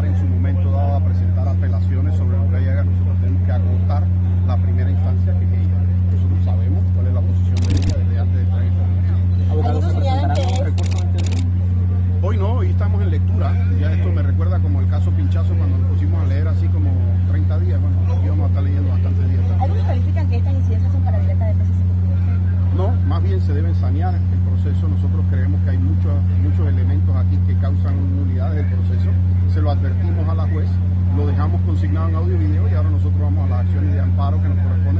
llegar en su momento dado a presentar apelaciones sobre lo que ella haga. Nosotros tenemos que agotar la primera instancia, que es ella. Nosotros sabemos cuál es la posición de ella desde antes de estar en esta justicia. Abogados, ¿se presentarán un recurso ante el día? Hoy no, hoy estamos en lectura. Ya esto me recuerda como el caso Pinchazo, cuando nos pusimos a leer así como 30 días. Bueno, aquí vamos a estar leyendo bastantes días. ¿Algunos califican que estas incidencias son para libertad de presos? No, más bien se deben sanear el proceso. Nosotros creemos que hay muchos elementos aquí que causan nulidades del proceso. Se lo advertimos a la juez, lo dejamos consignado en audio y video y ahora nosotros vamos a las acciones de amparo que nos corresponden.